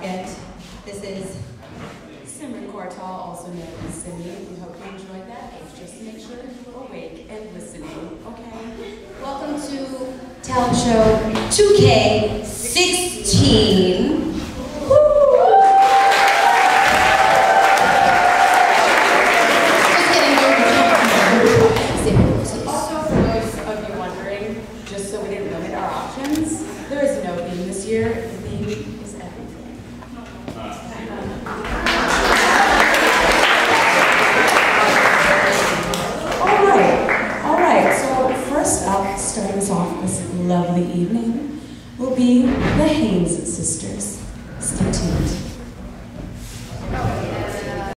Band. This is Simran Kortal, also known as Simi. We hope you enjoyed that. Just make sure you're awake and listening, okay? Welcome to talent show 2K16.